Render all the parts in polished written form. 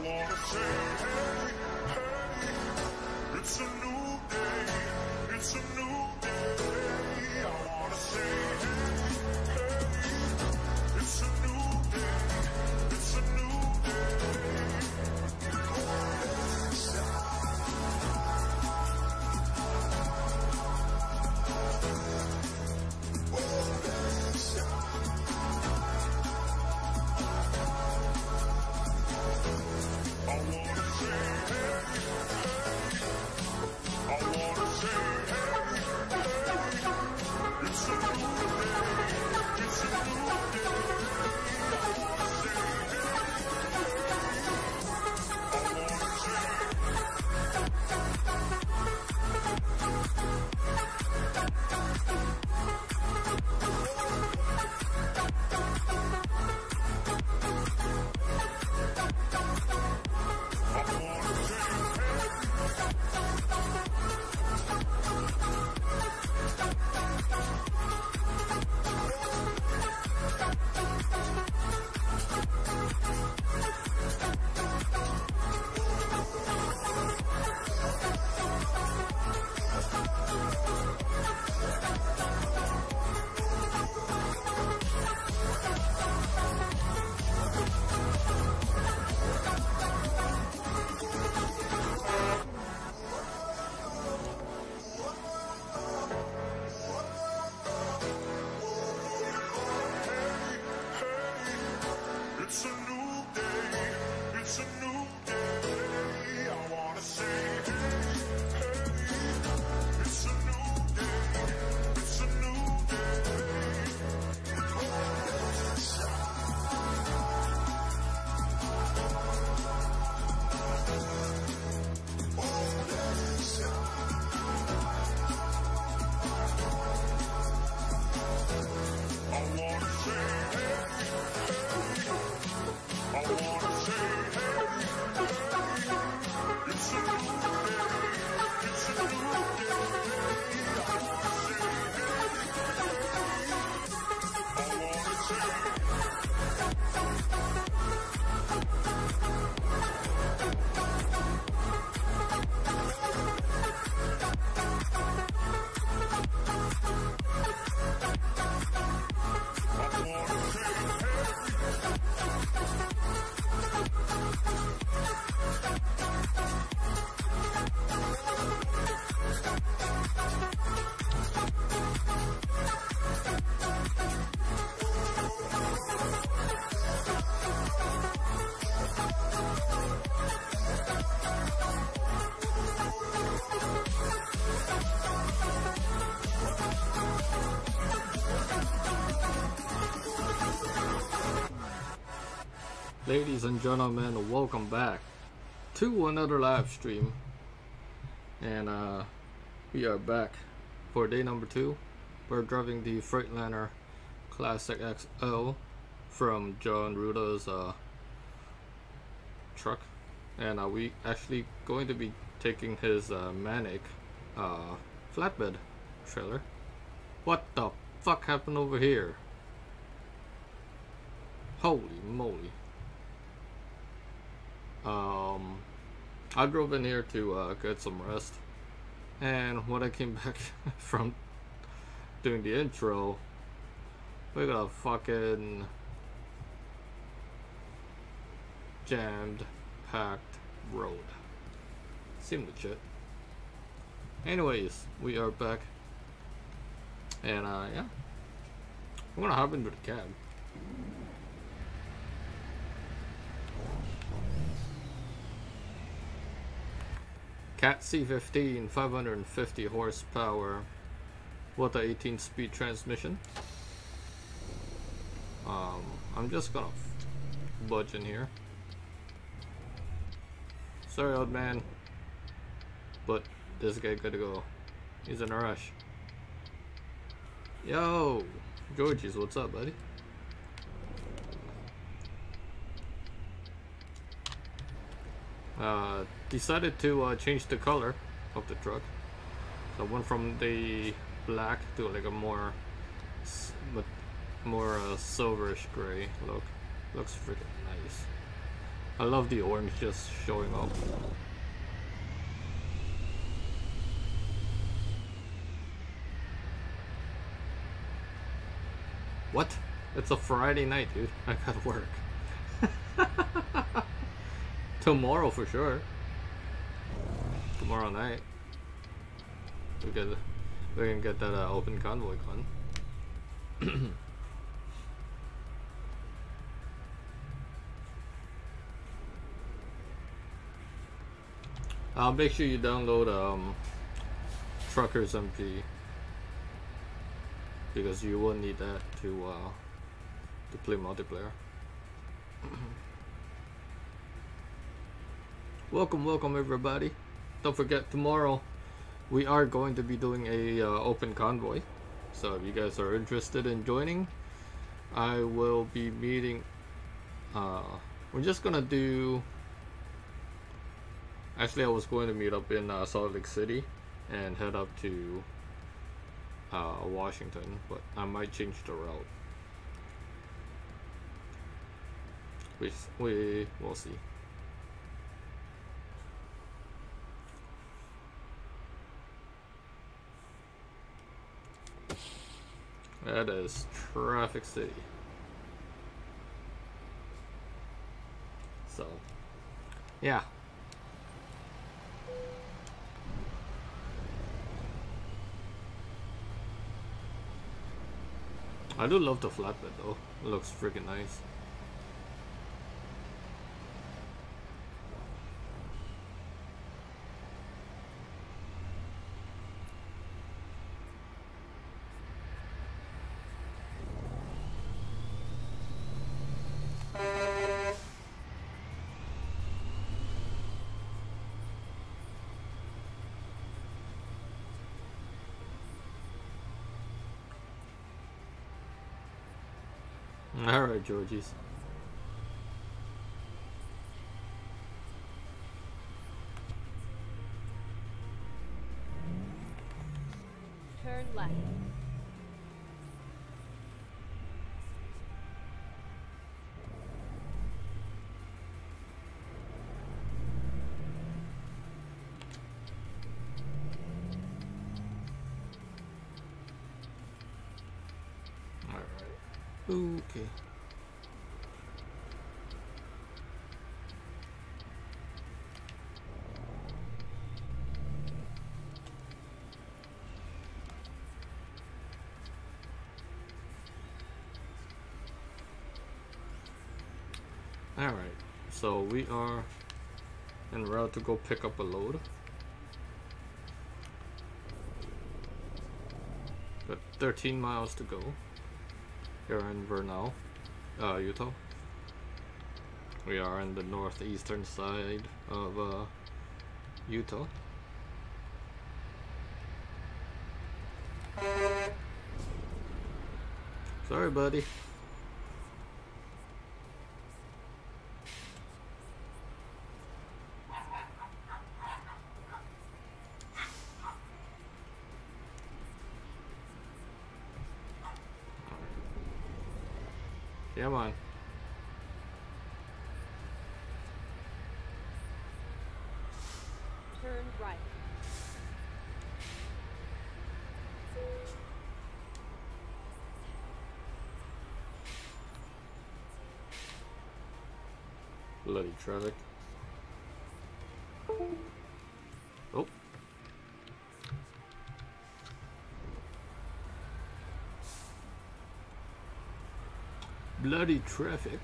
wanna say, hey, hey, it's a new day, it's a new day. I wanna say, hey, hey, it's a new day, it's a new day. I wanna say, hey, hey, I wanna say, hey, hey, it's a new day, it's a new day. I wanna say, hey, hey, I wanna say. It's a new day, it's a new day. I wanna say, hey, hey, it's a new day, it's a new day. I wanna say, hey, I wanna say, hey, hey, it's a new day, it's a new day. I wanna say, hey, hey, I wanna say. Ladies and gentlemen, welcome back to another live stream, and we are back for day number 2. We're driving the Freightliner Classic XL from John Ruda's truck, and we actually going to be taking his Manic flatbed trailer. What the fuck happened over here? Holy moly. I drove in here to get some rest, and when I came back from doing the intro, we got a fucking jammed, packed road. Seemed legit. Anyways, we are back, and yeah, I'm gonna hop into the cab. Cat C15, 550 horsepower with a 18-speed transmission. I'm just gonna budge in here. Sorry, old man, but this guy gotta go. He's in a rush. Yo, Georges, what's up, buddy? Decided to change the color of the truck. So I went from the black to like a more silverish gray look. Looks freaking nice. I love the orange just showing up. What? It's a Friday night, dude. I gotta work. Tomorrow for sure. Tomorrow night. We can get that open convoy gun. Make sure you download Truckers MP because you will need that to play multiplayer. Welcome everybody. Don't forget, tomorrow we are going to be doing a open convoy, so if you guys are interested in joining, I will be meeting. We're just gonna do. Actually, I was going to meet up in Salt Lake City and head up to Washington, but I might change the route. We'll see. That is Traffic City. So, yeah. I do love the flatbed though. It looks freaking nice. Alright, Georgies. Turn left. Okay. Alright, so we are en route to go pick up a load. Got 13 miles to go. Here in Vernal, Utah. We are on the northeastern side of Utah. Sorry, buddy. Come on. Turn right. Bloody traffic. Oh. Bloody traffic.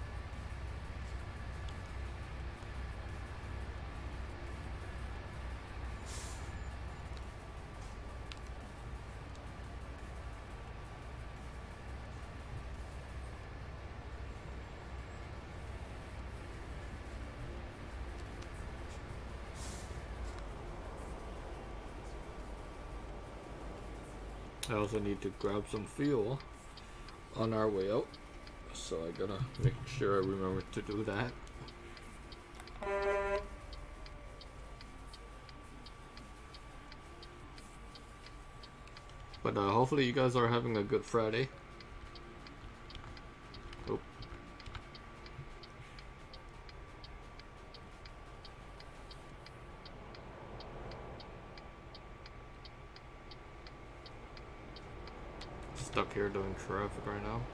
I also need to grab some fuel on our way out, so I gotta make sure I remember to do that. But hopefully you guys are having a good Friday. Oh. stuck here doing traffic right now.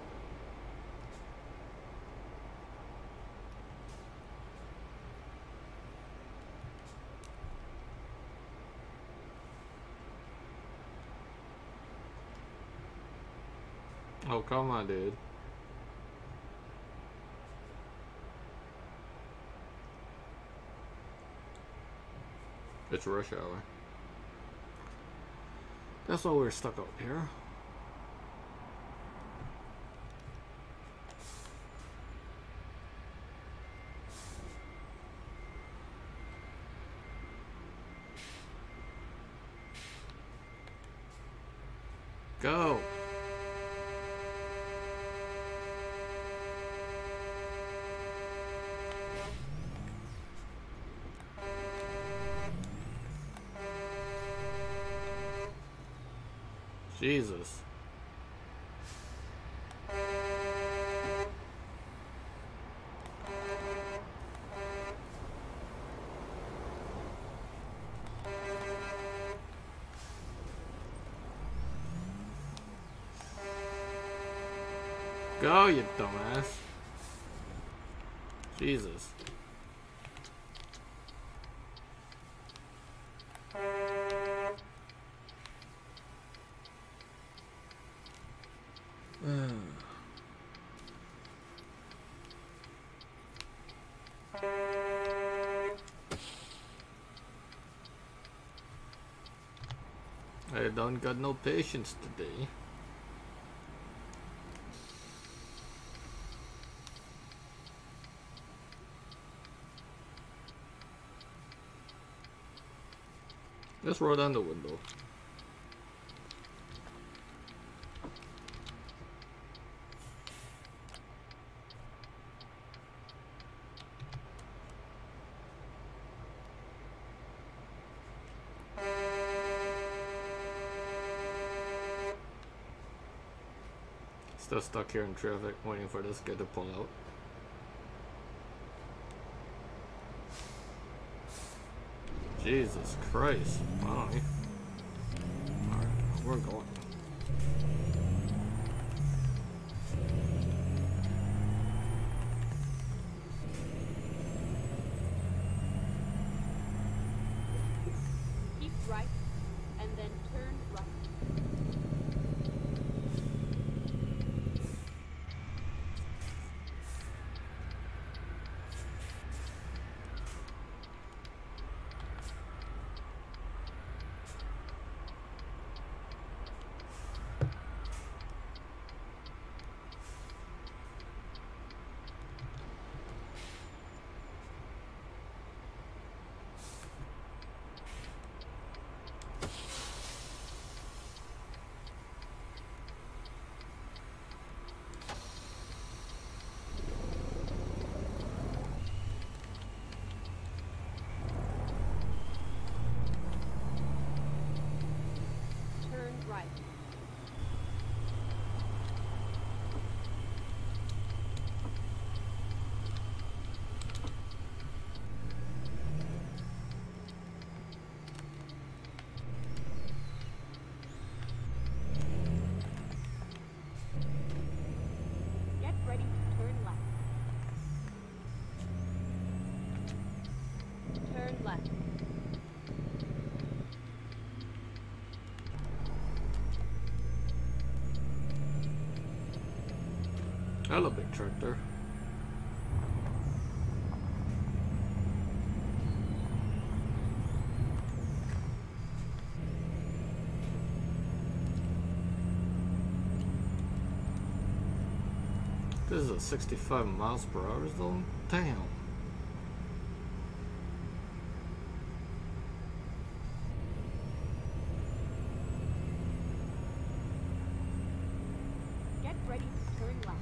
Oh, come on, dude. It's rush hour. That's why we're stuck out here. Go! Jesus. Go, you dumbass. Jesus. I don't got no patience today. Let's roll down the window. Still stuck here in traffic, waiting for this guy to pull out. Jesus Christ, finally. Alright, we're going. Keep right, and then turn right. Turn right. Get ready to turn left. Turn left. Hello, big tractor. This is a 65 miles per hour zone? Damn. Get ready to turn left.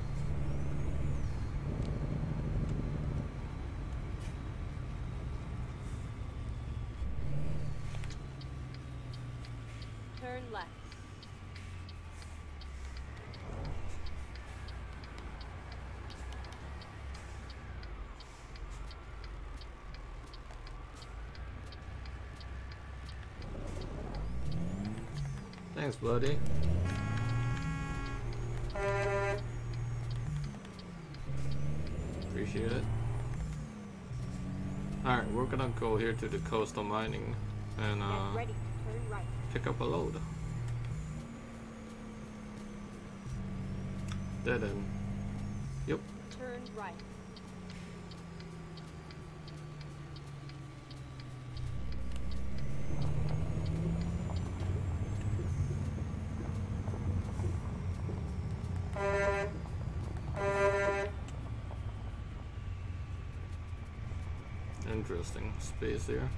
Turn left. Thanks, buddy. Appreciate it. Alright, we're gonna go here to the coastal mining and Get ready to turn right. pick up a load. Dead end. Yep. Turn right. Interesting space here.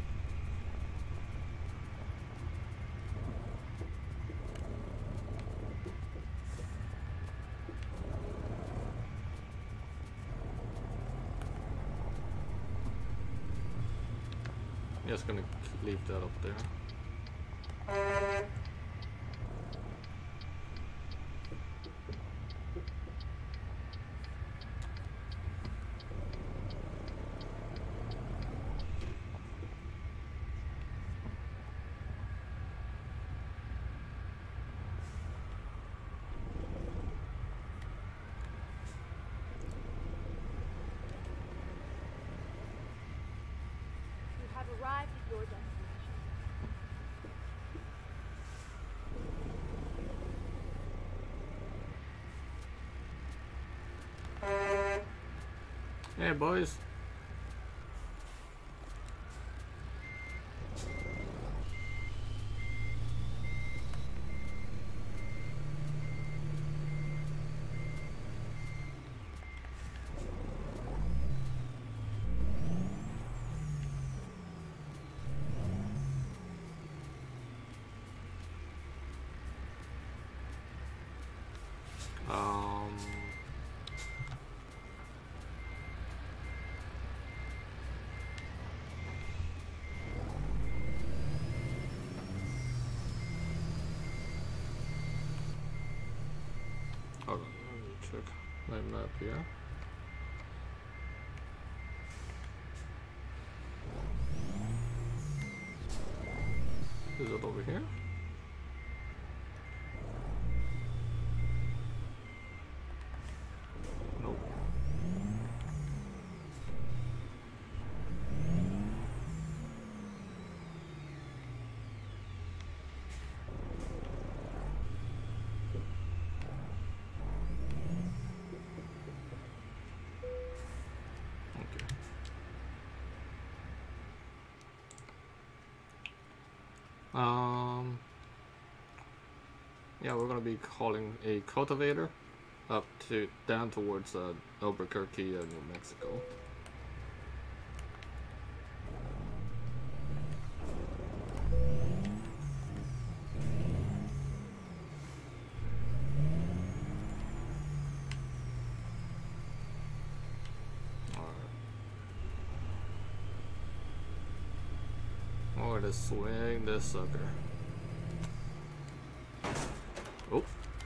Just gonna leave that up there. You have arrived at your destination. Hey boys. Um, hold on, let me check my map here. Is it over here? Nope. Okay. Yeah, we're gonna be calling a cultivator up to down towards Albuquerque, New Mexico. Oh, it is swing this sucker. Oh.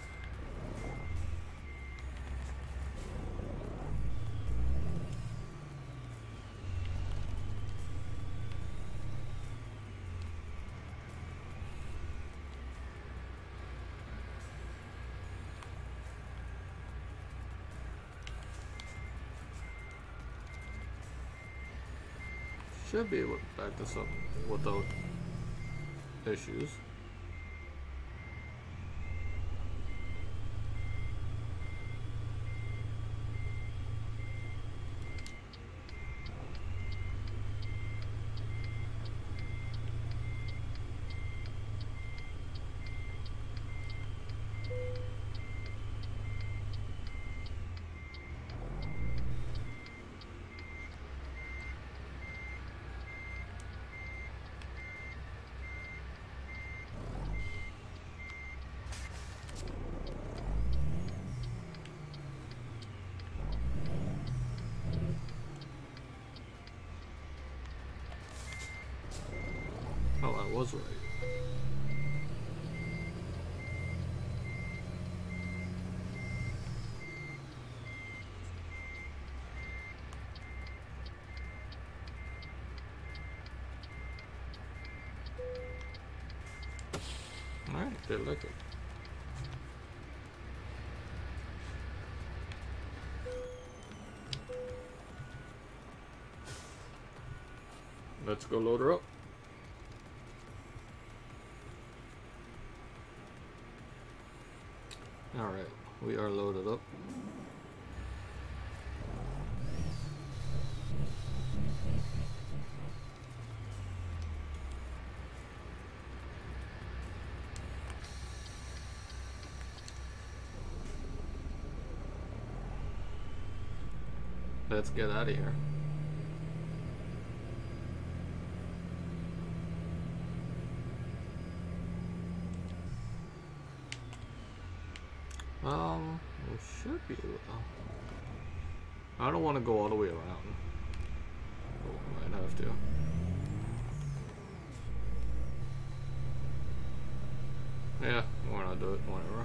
Should be able to back this up without issues. Oh, I was right. Alright, they like it. Let's go load her up. Alright, we are loaded up. Let's get out of here. We should be able to. I don't want to go all the way around. Oh, might have to. Yeah, why not do it? Whatever.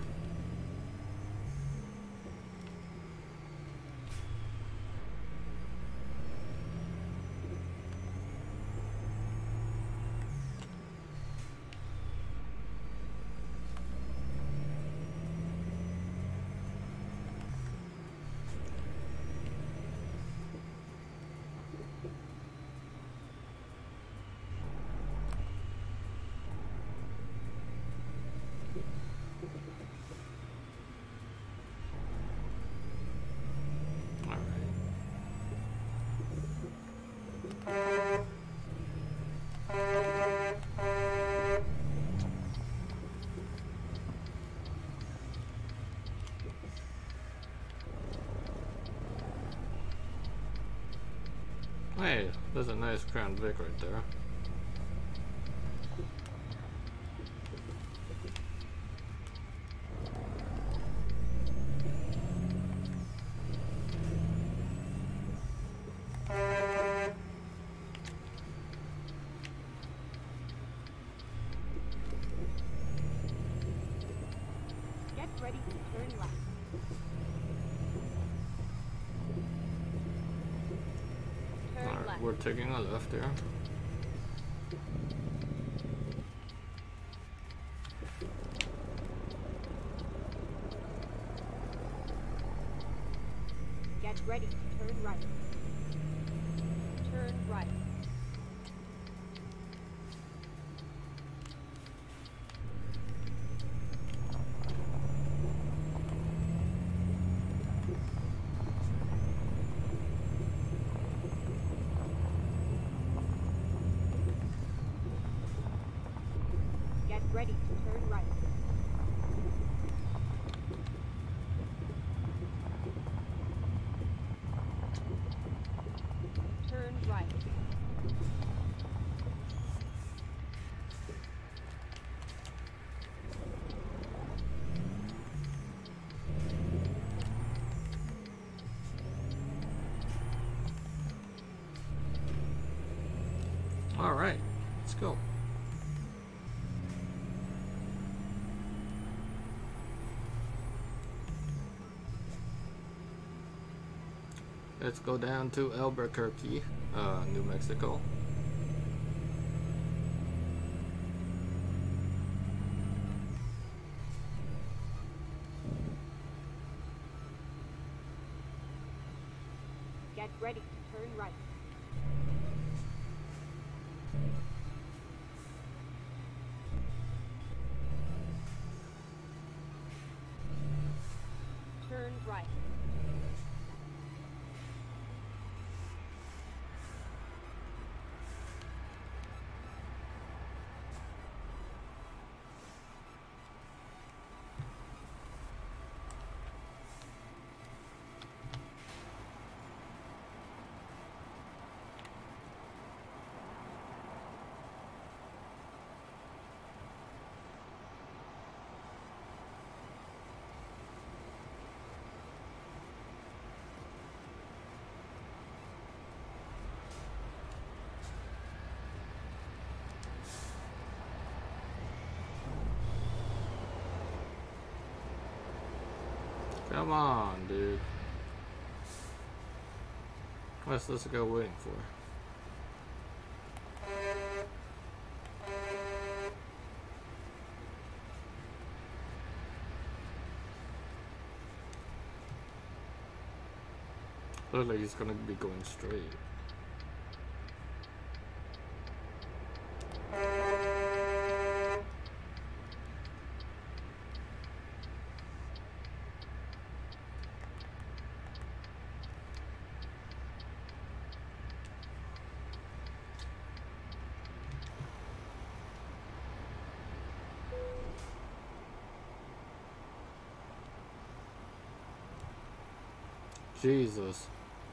Hey, there's a nice Crown Vic right there. Get ready to turn left. Turn Alright, left. we're taking a left here. Get ready to turn right. Turn right. Get ready to turn right. Turn right. Alright, let's go. Let's go down to Albuquerque, New Mexico. Get ready to turn right. Turn right. Come on, dude. What's this guy waiting for? Looks like he's gonna be going straight. Jesus.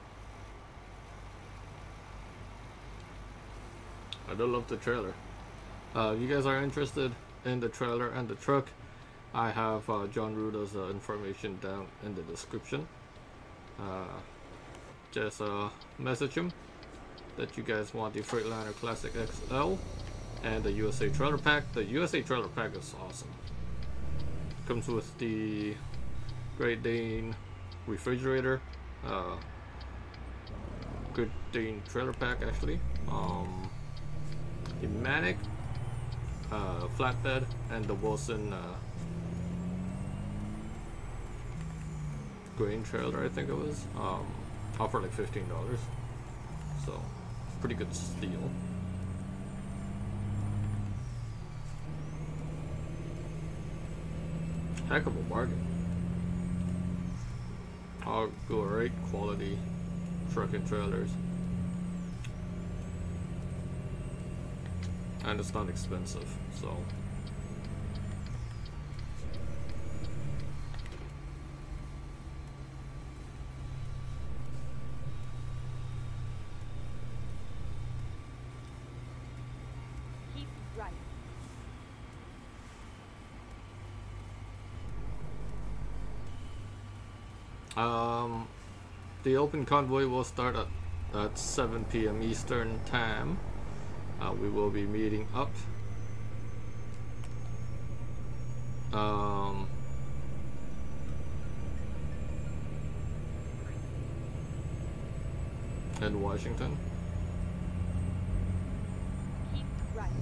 I do love the trailer. If you guys are interested in the trailer and the truck, I have John Ruda's information down in the description. Just message him that you guys want the Freightliner Classic XL and the USA Trailer Pack. The USA Trailer Pack is awesome. Comes with the Great Dane refrigerator, Great Dane trailer pack actually, the Manic flatbed, and the Wilson grain trailer, I think it was, all for like $15. So pretty good steal. Heck of a bargain. All great quality truck and trailers, and it's not expensive, so Keep right. the open convoy will start at 7 p.m. Eastern time. We will be meeting up in Washington. Keep right.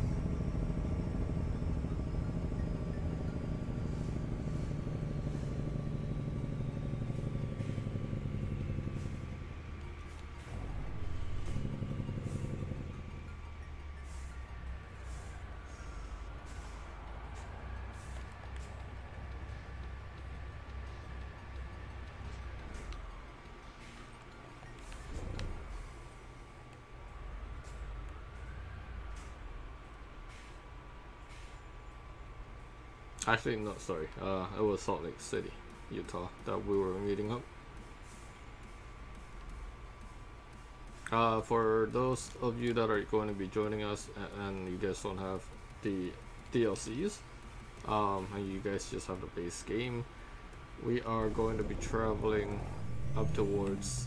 Actually, no, sorry. It was Salt Lake City, Utah, that we were meeting up. For those of you that are going to be joining us and you guys don't have the DLCs, and you guys just have the base game, we are going to be traveling up towards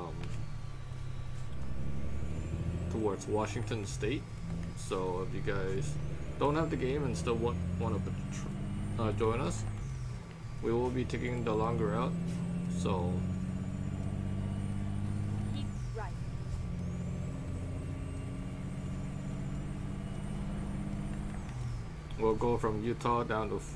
Washington State. So if you guys don't have the game and still want to join us, we will be taking the longer route, so Keep right. we'll go from Utah down to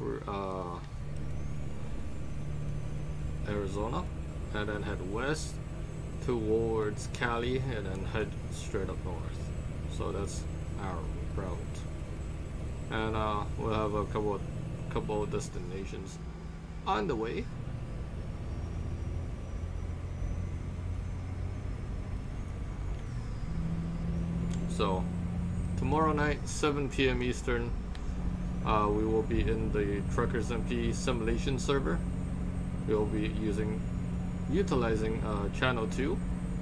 Arizona, and then head west towards Cali, and then head straight up north. So that's our route, and we'll have a couple of destinations on the way. So tomorrow night, 7 p.m. Eastern, we will be in the Truckers MP simulation server. We will be utilizing channel 2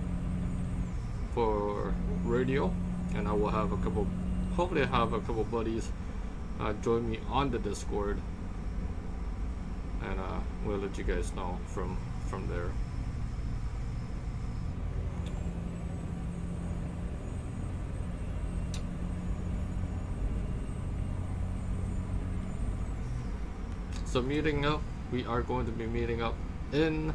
for radio, and I will have hopefully have a couple buddies join me on the Discord, and we'll let you guys know from there. So meeting up, we are going to be meeting up in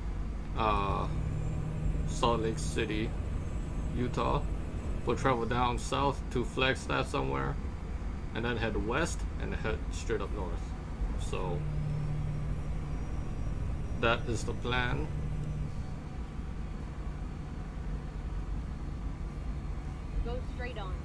Salt Lake City, Utah. We'll travel down south to Flagstaff somewhere, and then head west and head straight up north. So that is the plan. Go straight on.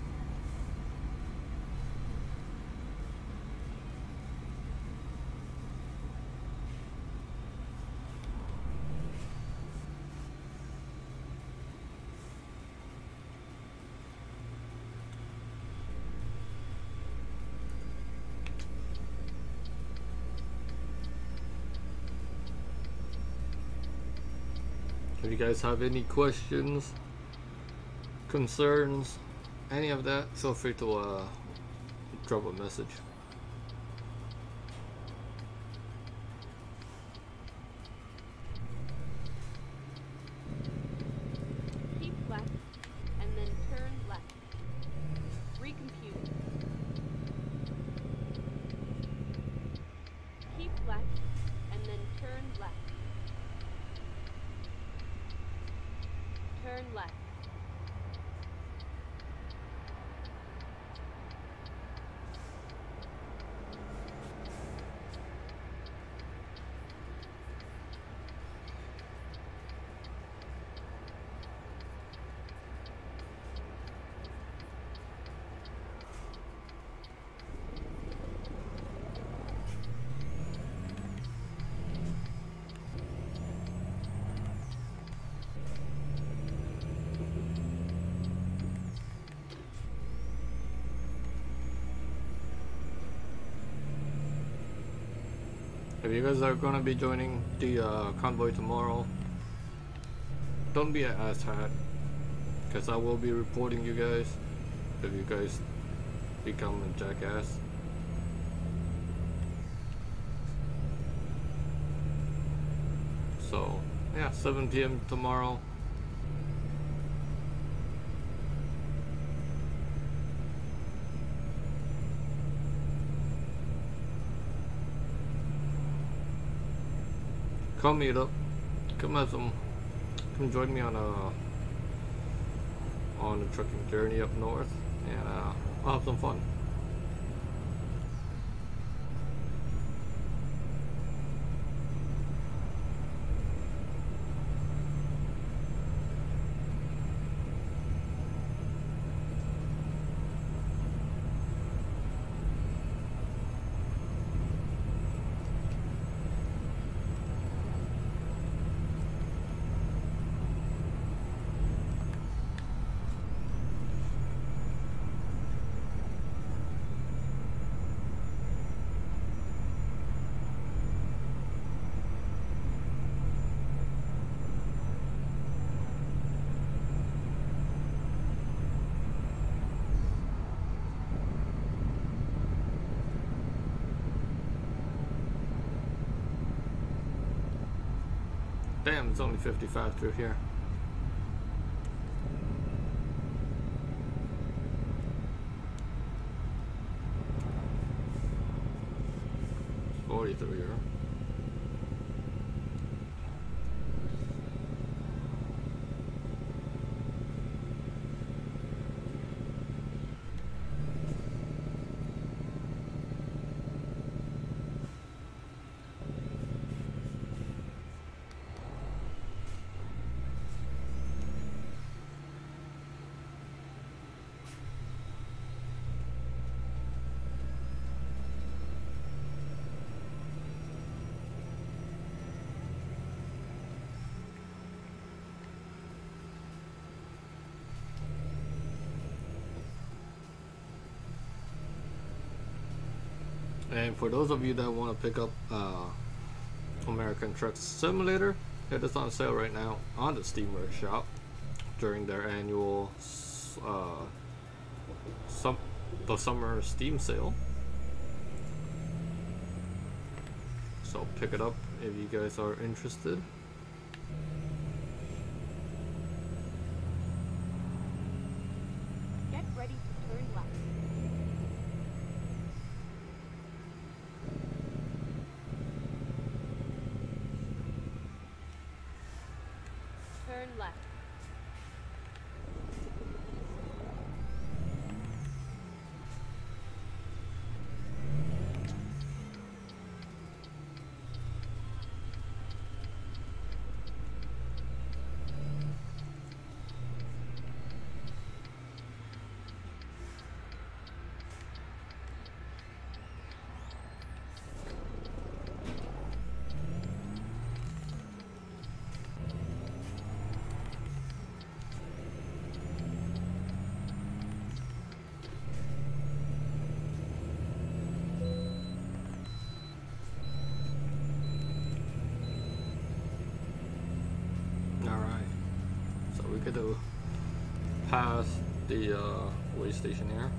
If you guys have any questions, concerns, any of that, feel free to drop a message. Keep left, and then turn left. Recompute. Keep left, and then turn left. Turn left. If you guys are gonna be joining the convoy tomorrow, don't be an asshat, because I will be reporting you guys if you guys become a jackass. So yeah, 7 p.m. tomorrow. Come meet up. Come join me on a trucking journey up north, and I'll have some fun. Damn, it's only 55 through here. It's 40 through here. And for those of you that want to pick up American Truck Simulator, it is on sale right now on the Steam Workshop during their annual the summer Steam sale. So pick it up if you guys are interested. Get ready to turn left. Turn left. get to pass the way station here.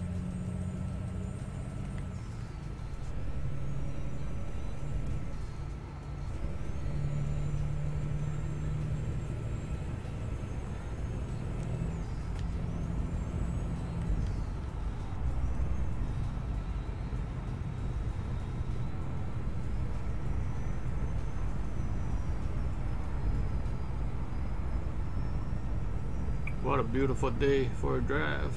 What a beautiful day for a drive.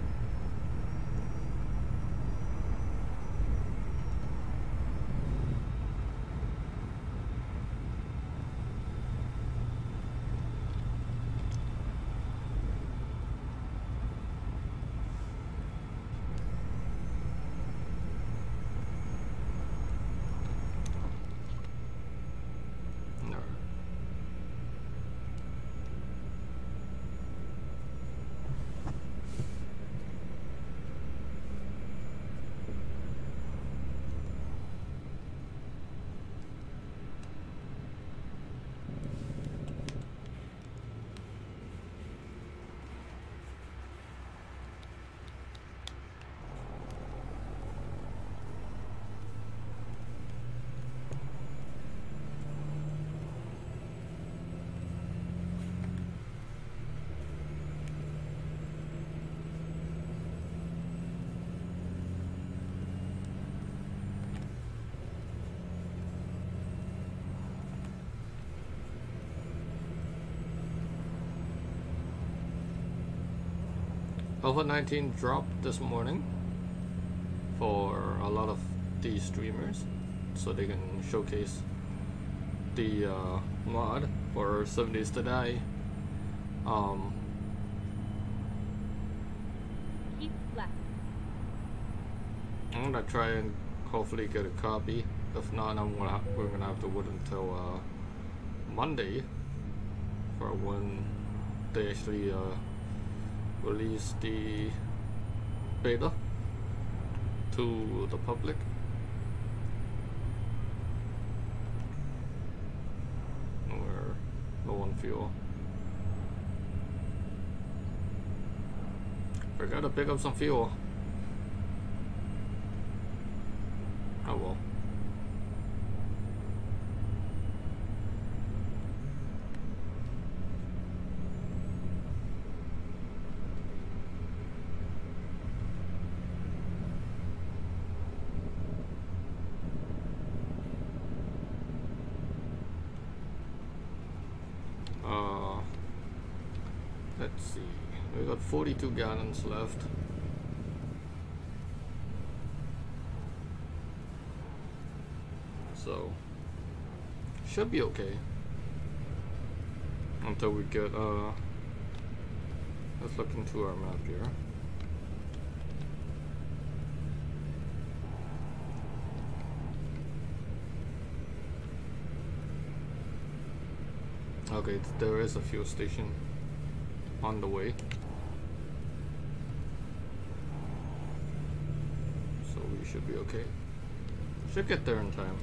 Alpha 19 dropped this morning for a lot of these streamers, so they can showcase the mod for 7 Days to Die. Keep left. I'm gonna try and hopefully get a copy. If not, we're gonna have to wait until Monday for when they actually release the beta to the public. We're low on fuel. Forgot to pick up some fuel. Oh well. Let's see, we got 42 gallons left. So, should be okay. Until we get, let's look into our map here. Okay, there is a fuel station on the way, so we should be okay. Should get there in time.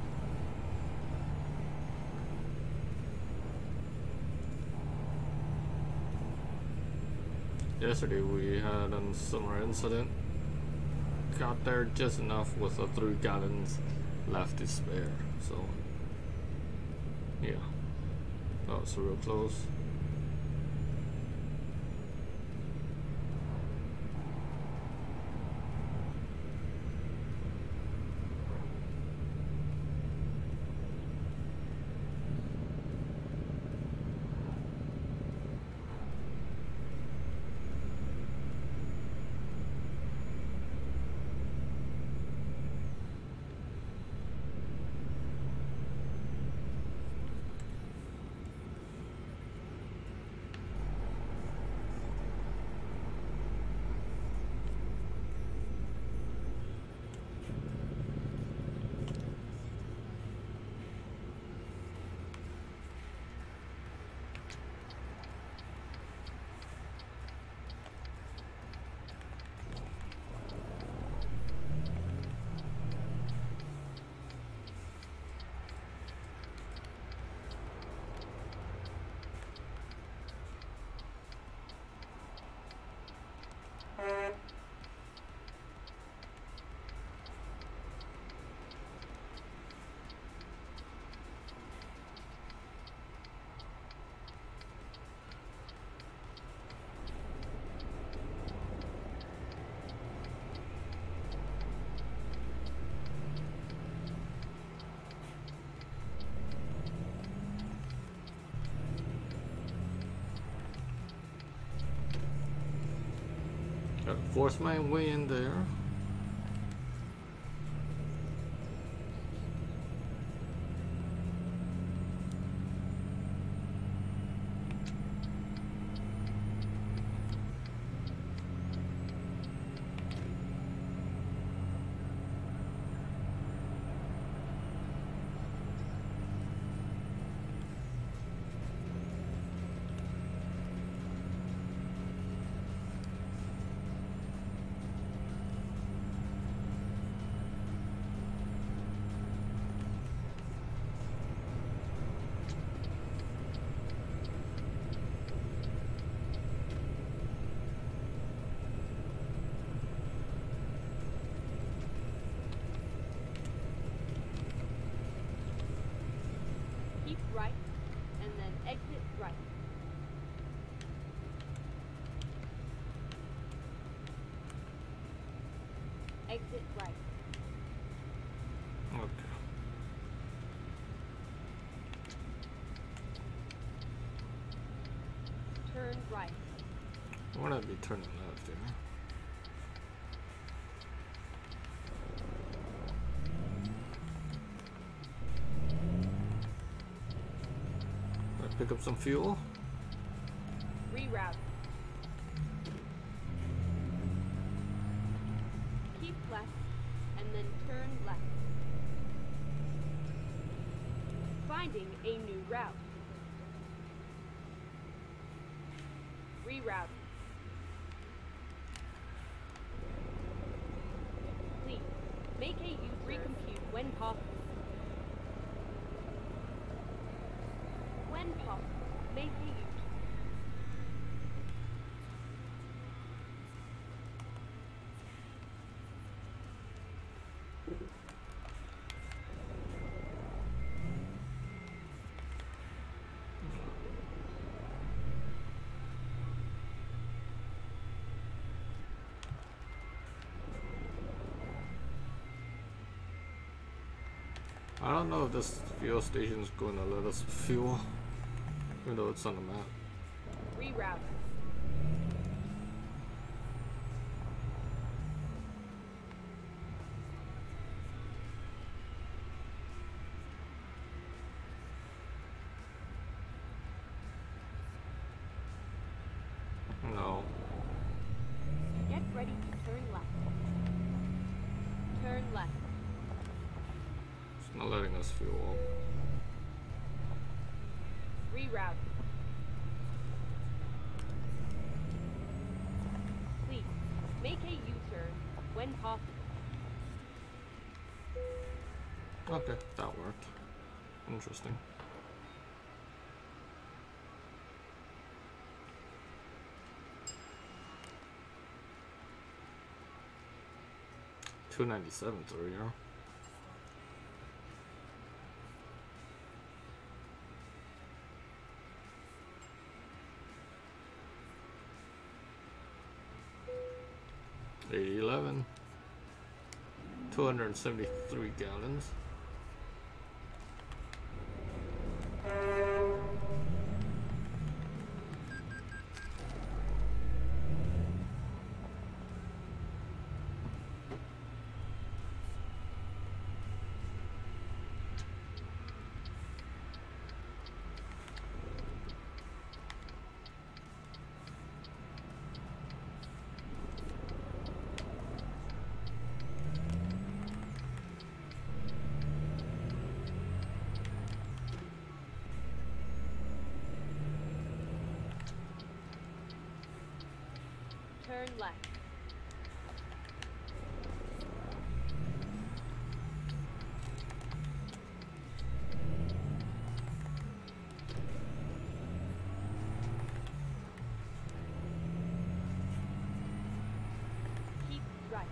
Yesterday we had a similar incident. Got there just enough with 3 gallons left to spare, so yeah, that was real close. Force my way in there. Keep right, and then exit right. Exit right. Okay. Turn right. I want to be turning left here. Pick up some fuel. Reroute. Keep left, and then turn left. Finding a new route. Reroute. Please, make a U recompute when possible. When possible, make a U. I don't know if this fuel station is going to let us fuel, even though it's on the map. Reroute. No. Get ready to turn left. Turn left. It's not letting us fuel. Reroute. Please, make a U-turn when possible. Okay, that worked. Interesting. $2.97 through here. $8.11. 273 gallons. Turn left. Keep right.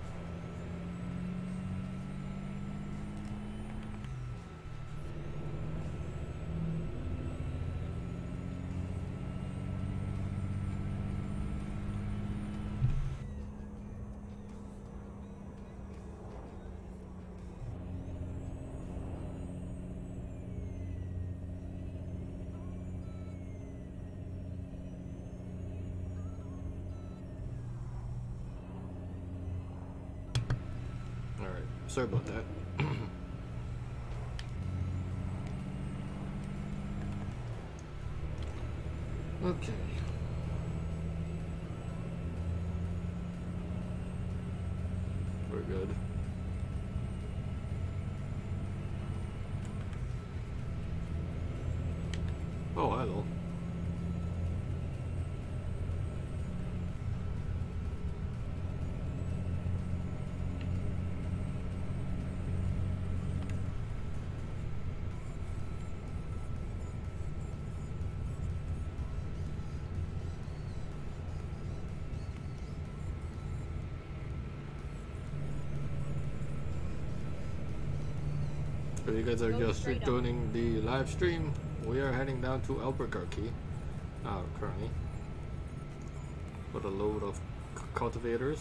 Sorry about that. Okay. We're good. Oh, hello. If you guys are just joining the live stream, we are heading down to Albuquerque currently with a load of cultivators.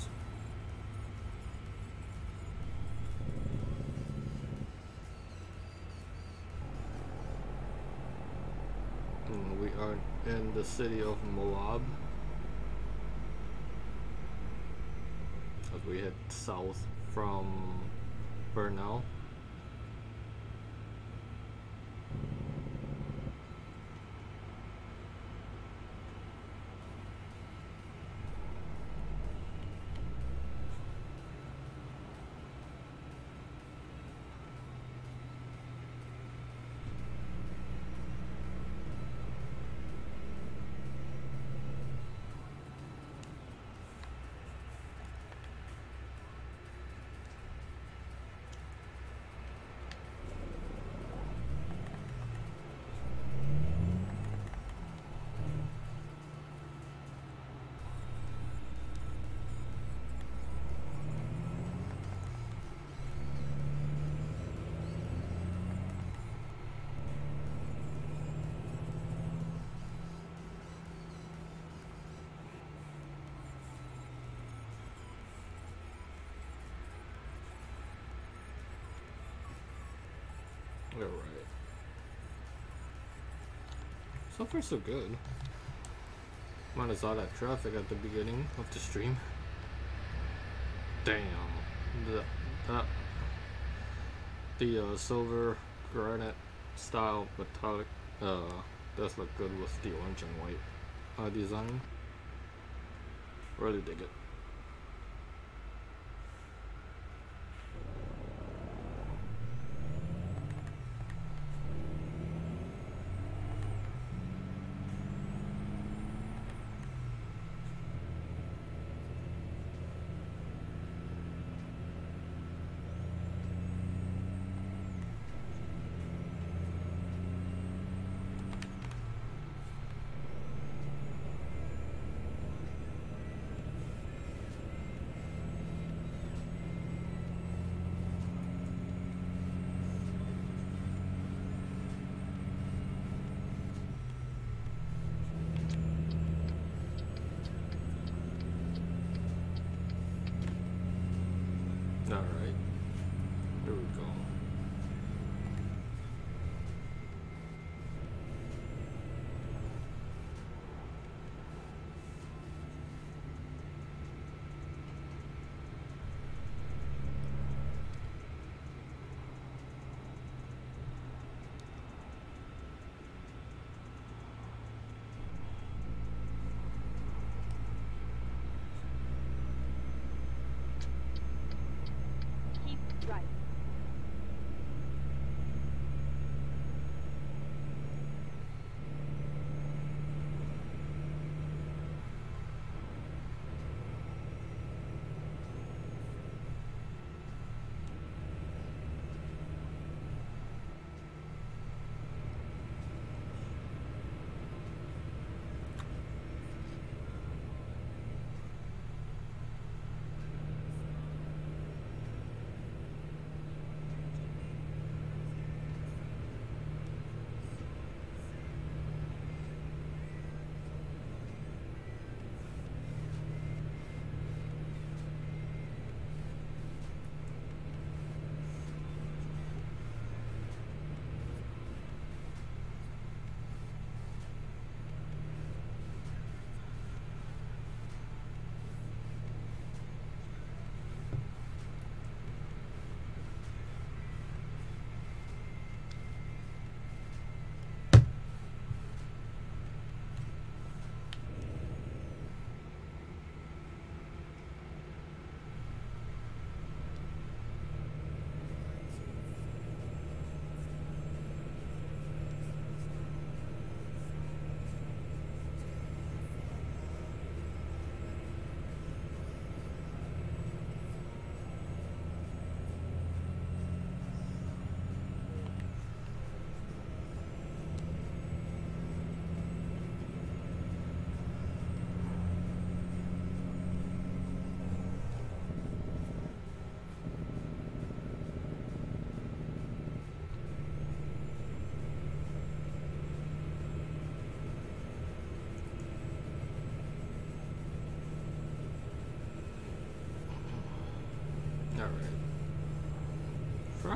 And we are in the city of Moab as we head south from Bernal. Alright. So far so good. Minus all that traffic at the beginning of the stream. Damn. The silver granite style metallic does look good with the orange and white design. Really dig it.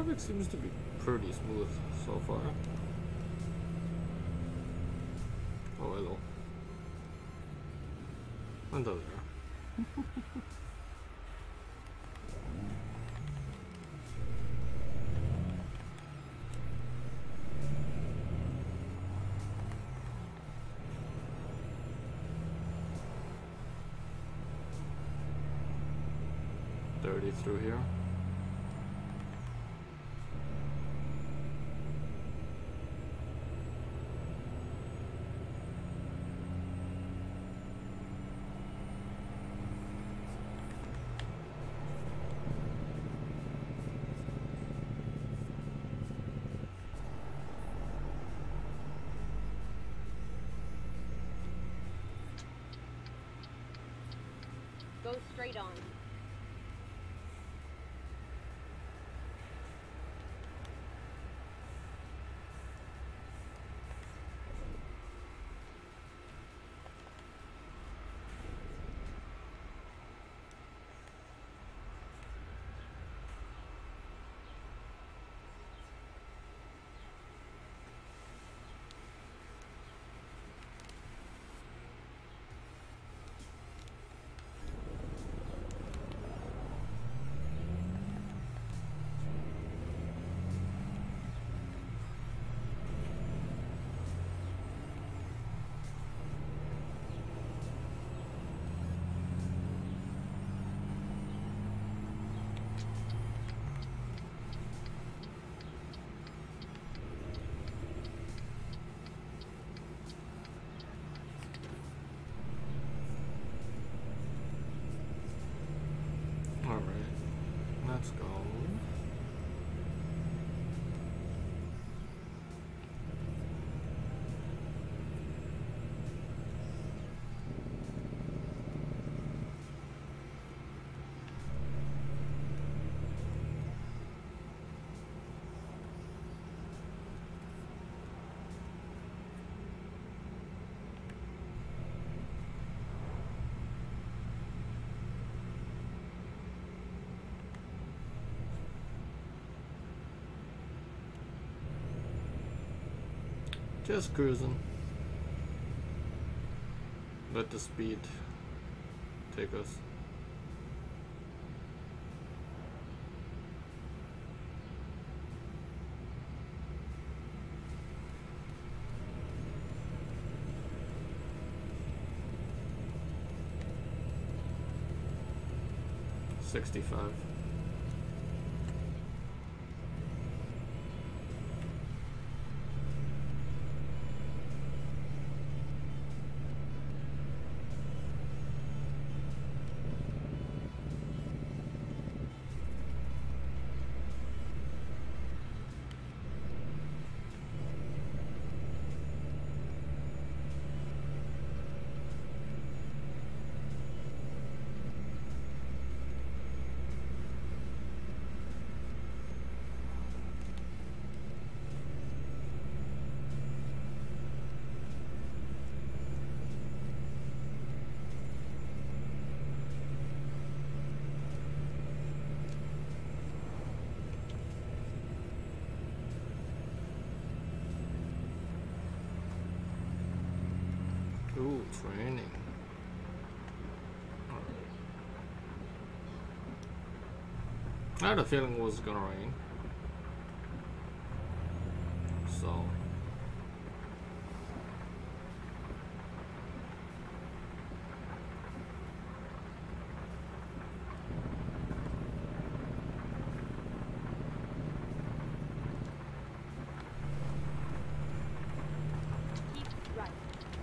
Traffic seems to be pretty smooth so far. Oh, hello. Hello there. Dirty through here. Go straight on. Alright, let's go. Just cruising. Let the speed take us. $65. Ooh, training. Alright. I had a feeling it was gonna rain. So. Keep right.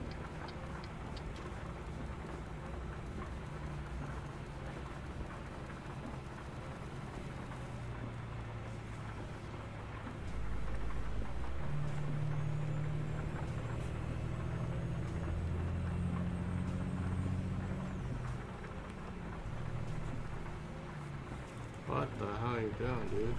What the hell are you doing, dude?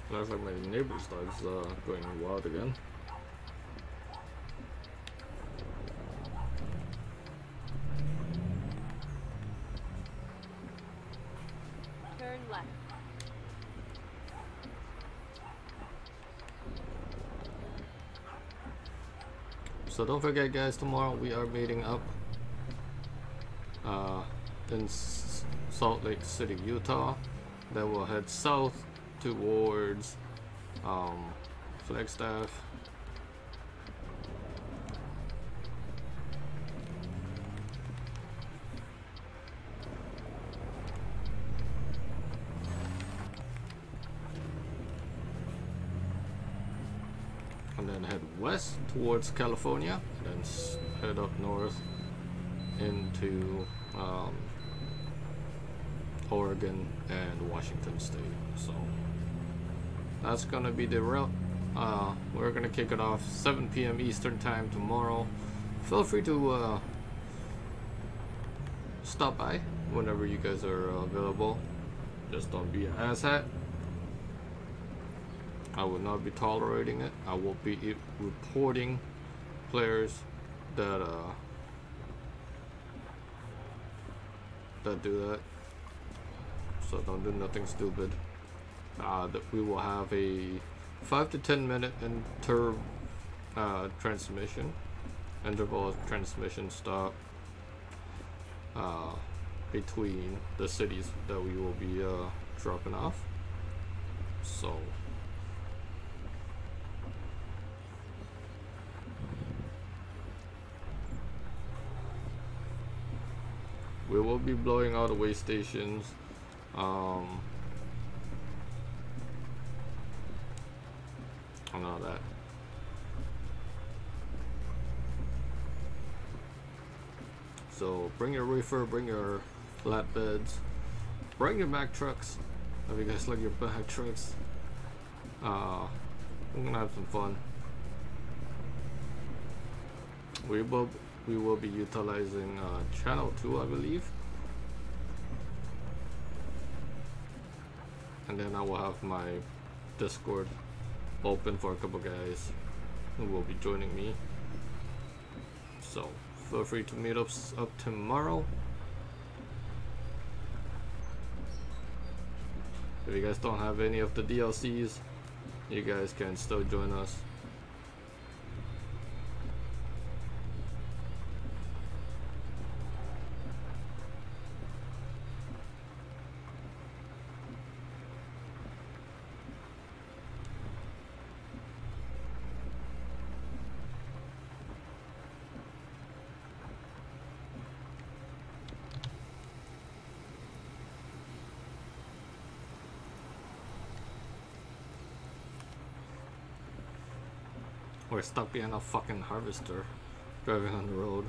Looks like my neighbor's dog's going wild again. Turn left. So don't forget, guys, tomorrow we are meeting up in Salt Lake City, Utah. Then we'll head south towards Flagstaff. And then head west towards California, and then head up north into Oregon and Washington State. So that's gonna be the route. We're gonna kick it off 7 p.m. Eastern time tomorrow. Feel free to stop by whenever you guys are available. Just don't be an asshat. I will not be tolerating it. I will be reporting players that do that. So don't do nothing stupid. That we will have a 5 to 10 minute interval transmission stop between the cities that we will be dropping off. So we will be blowing out the way stations. And all that. So bring your reefer, bring your flatbeds, bring your Mack trucks. If you guys like your Mack trucks, we're gonna have some fun. We will be utilizing channel 2, I believe. And then I will have my Discord open for a couple guys who will be joining me. So feel free to meet us up tomorrow. If you guys don't have any of the DLCs, you guys can still join us. Or stop being a fucking harvester driving on the road.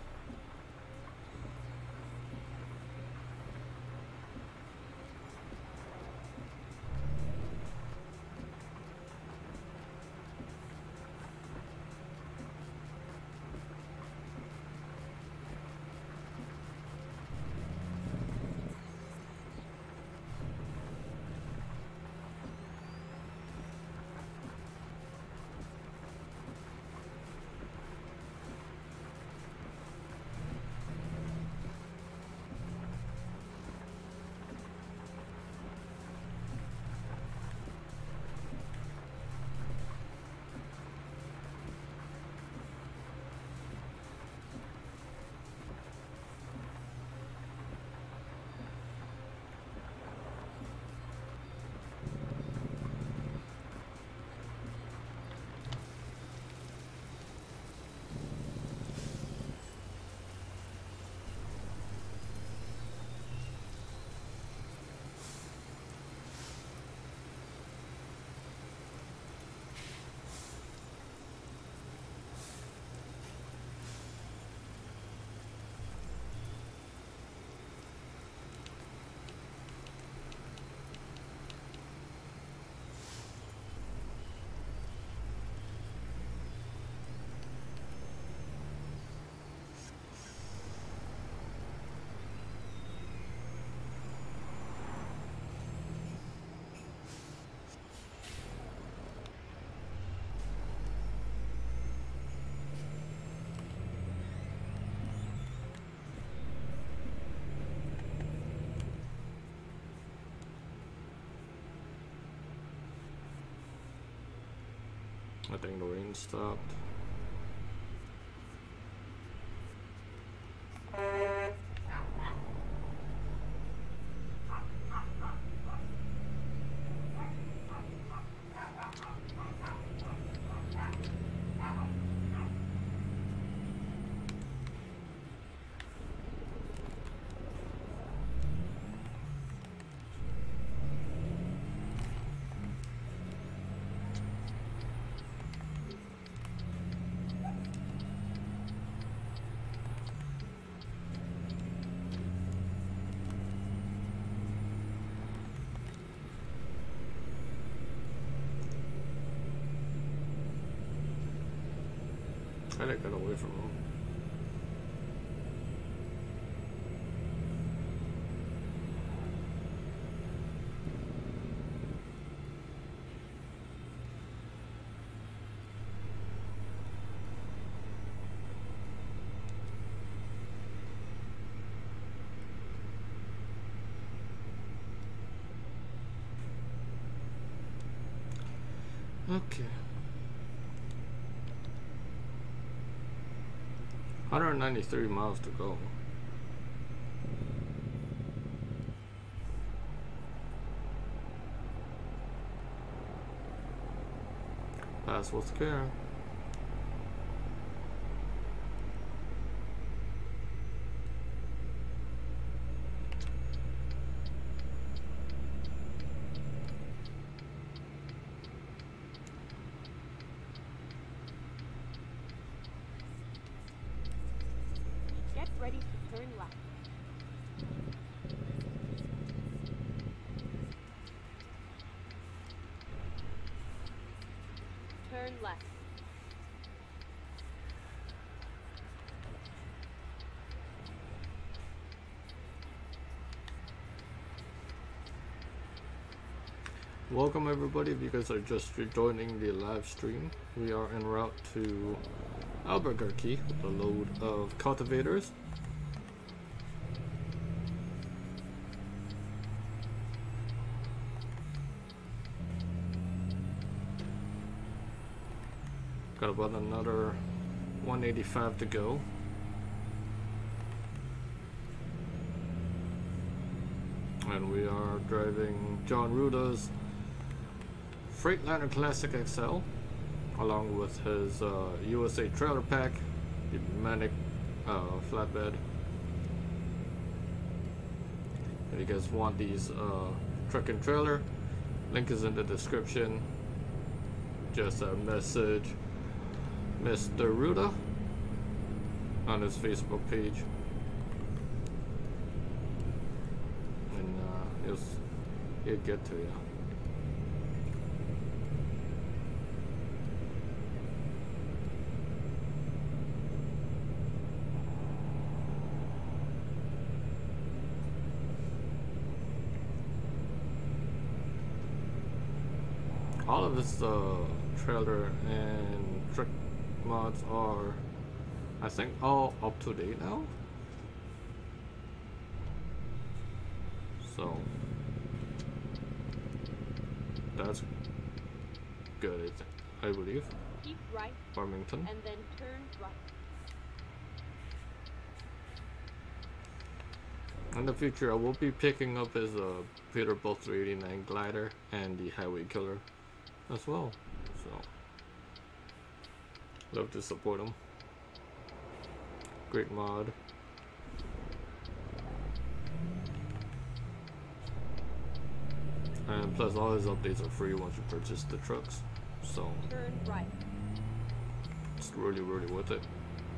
I think the rain stopped. I gotta get away from him. Okay. 193 miles to go. Pass with care. Get ready to turn left. Turn left. Welcome everybody, if you guys are just joining the live stream. We are en route to Albuquerque with a load of cultivators. Got about another 185 to go. And we are driving John Ruda's Freightliner Classic XL along with his USA trailer pack, the Manic flatbed. If you guys want these truck and trailer, link is in the description. Just message Mr. Ruda on his Facebook page, and he'll get to you. All of his trailer and truck mods are, I think, all up to date now. So that's good, I believe. Keep right Farmington. and then turn right. In the future, I will be picking up his Peterbilt 389 glider and the Highway Killer as well. So love to support him. Great mod. And plus all his updates are free once you purchase the trucks. So Turn right. it's really worth it.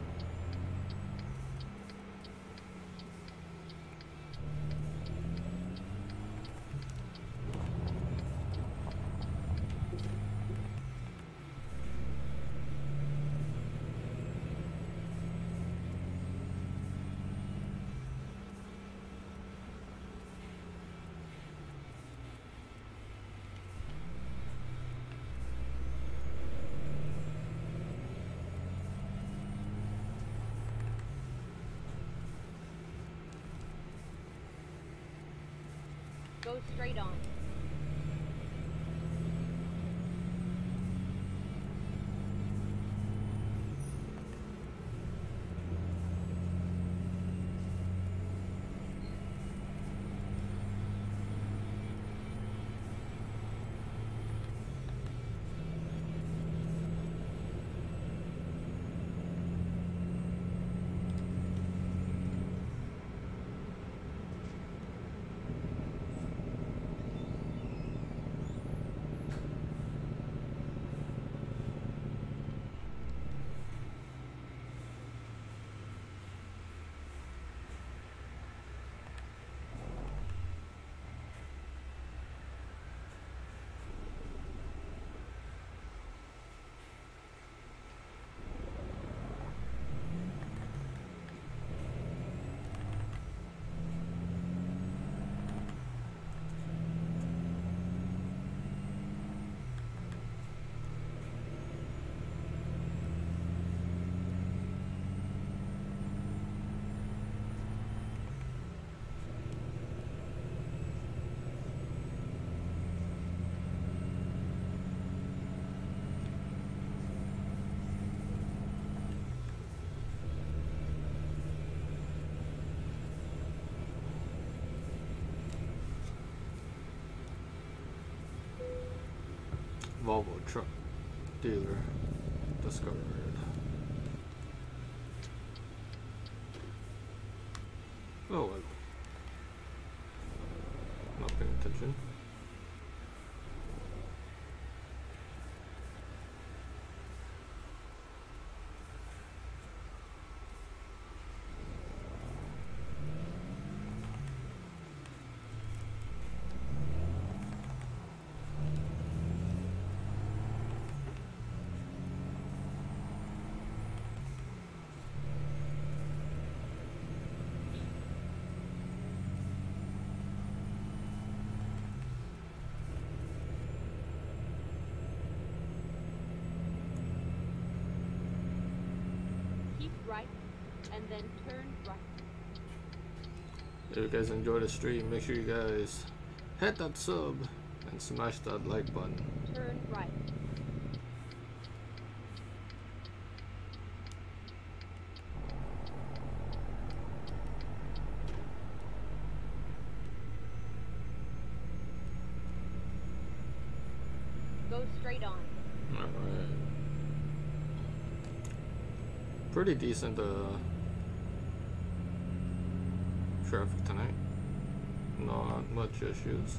Go straight on. Volvo truck dealer discovered. Oh, well. Not paying attention. Keep right, and then turn right. If you guys enjoyed the stream, make sure you guys hit that sub and smash that like button. Turn right. Go straight on. Alright. Pretty decent traffic tonight. Not much issues.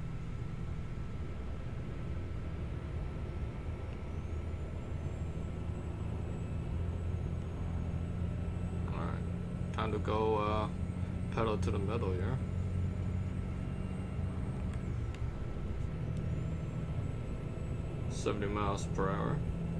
Alright. Time to go pedal to the metal here. $70 miles per hour.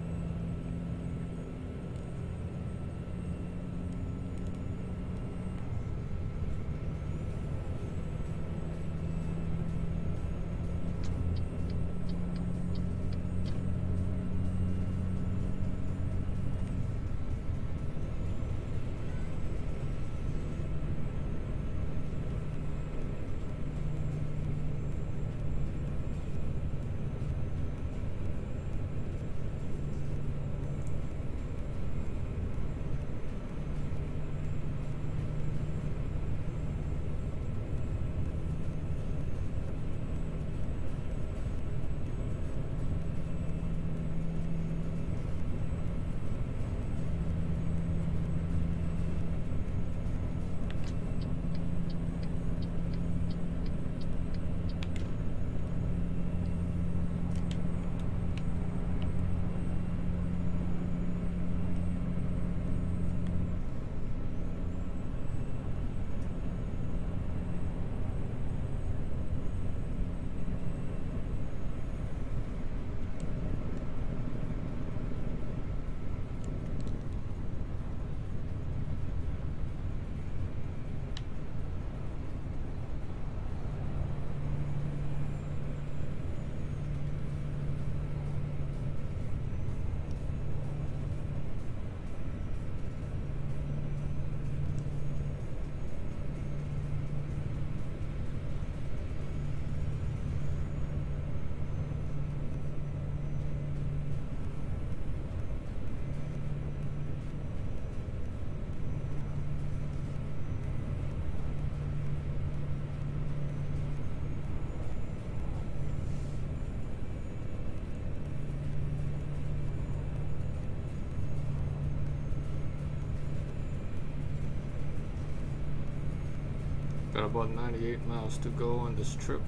Got about 98 miles to go on this trip.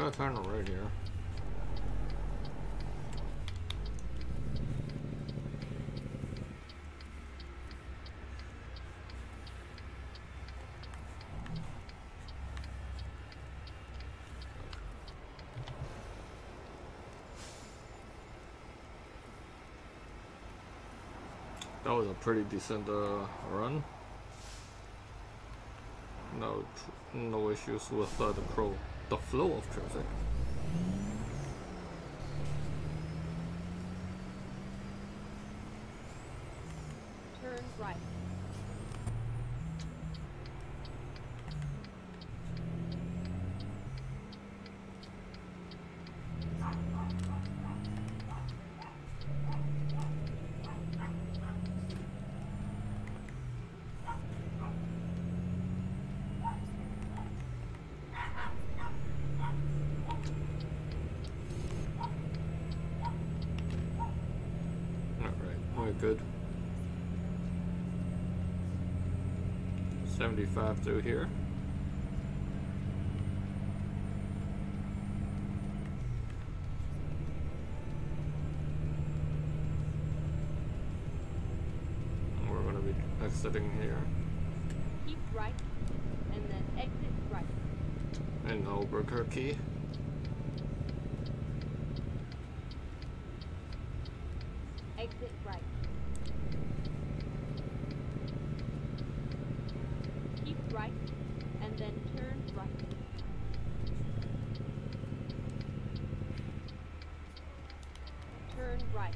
gotta turn right here. That was a pretty decent run. No issues with the flow of traffic. Turn right. Alright, we're good. 75 through here. And we're gonna be exiting here. Keep right, and then exit right. In Albuquerque. Exit right. Keep right, and then turn right. Turn right.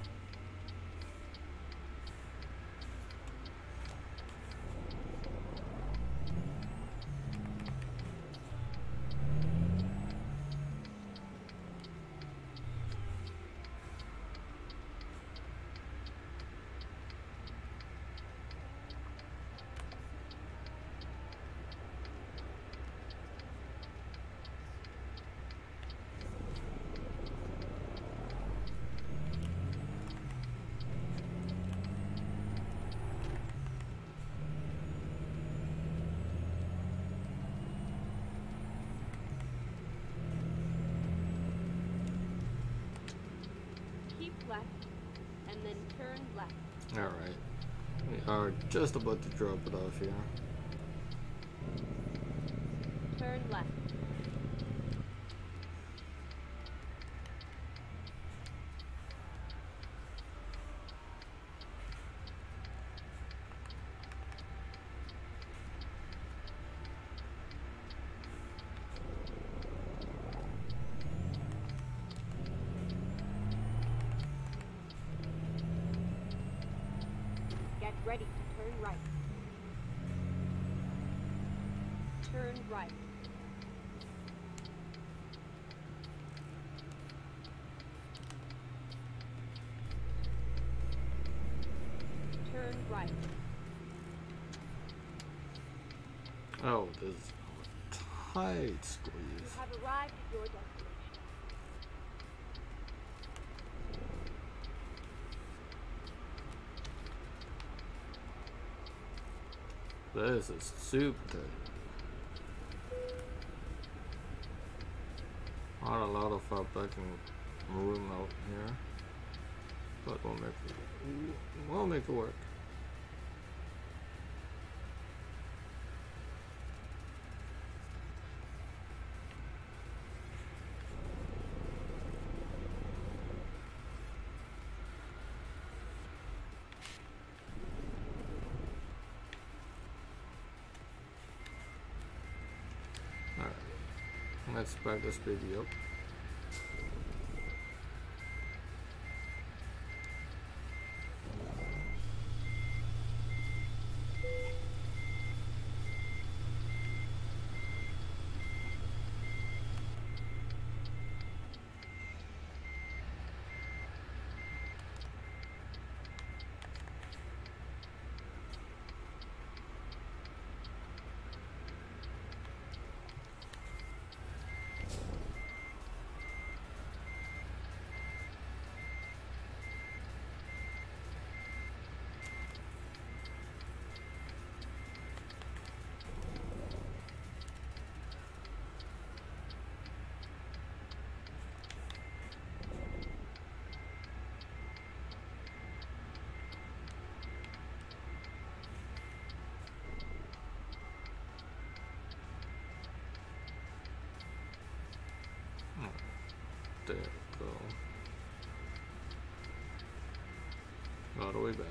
Keep left, and then turn left. Alright. We are just about to drop it off here. Turn left. Get ready to turn right. Turn right. Turn right. Oh, this is a tight You squeeze. have arrived at your destination. This is super tight. Not a lot of backing room out here, but we'll make it work. Alright, let's back this baby up. all the way back.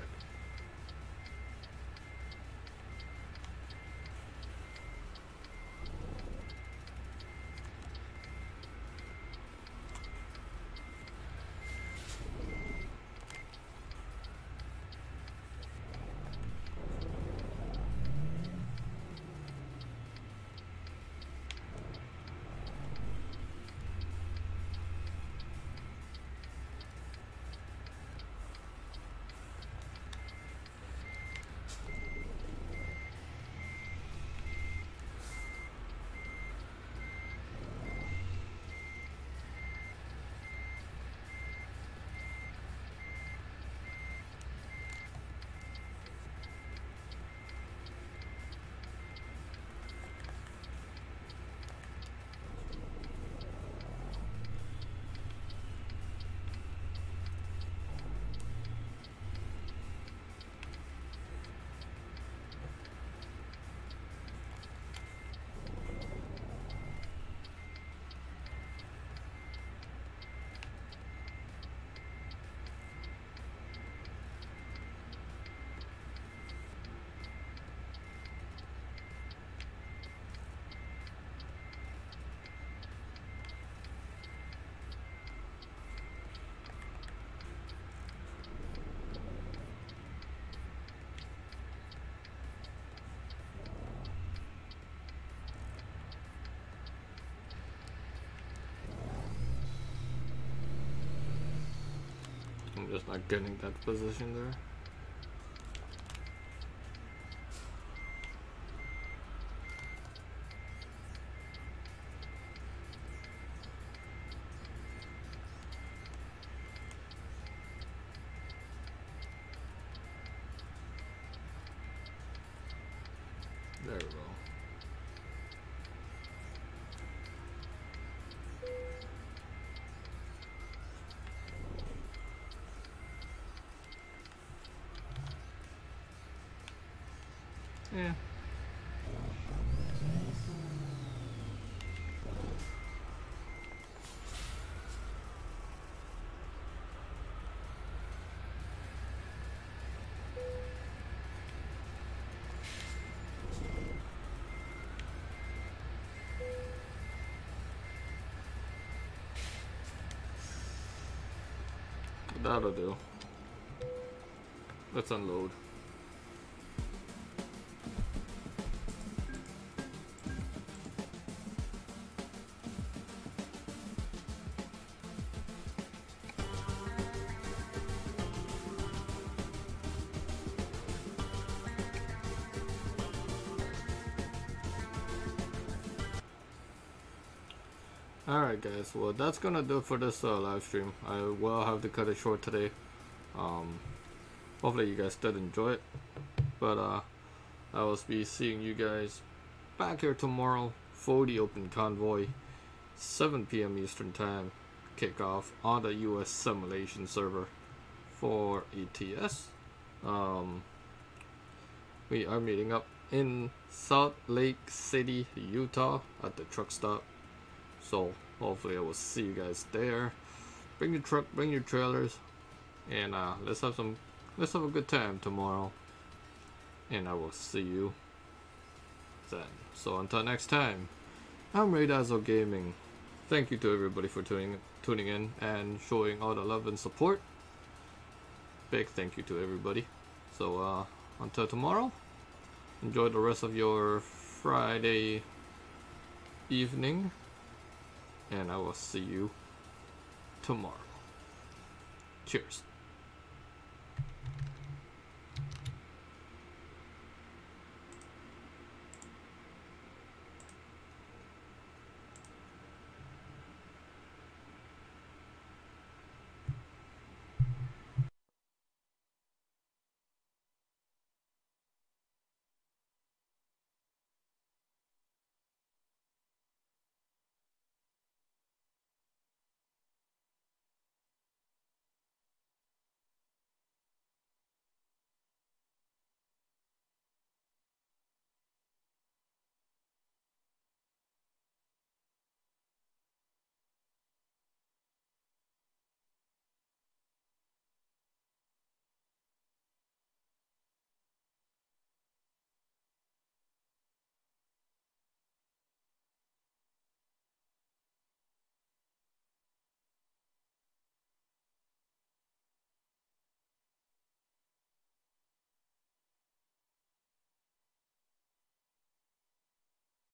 I'm just not getting that position there. There we go. Yeah. That'll do. Let's unload. Alright guys, well that's gonna do it for this live stream. I will have to cut it short today. Hopefully you guys did enjoy it. But I will be seeing you guys back here tomorrow for the open convoy, 7 p.m. Eastern time kickoff on the US simulation server for ETS. We are meeting up in Salt Lake City, Utah at the truck stop. So hopefully I will see you guys there. Bring your truck, bring your trailers, and let's have a good time tomorrow. And I will see you then. So until next time, I'm Raydazzle Gaming. Thank you to everybody for tuning in and showing all the love and support. Big thank you to everybody. So until tomorrow, enjoy the rest of your Friday evening. And I will see you tomorrow. Cheers.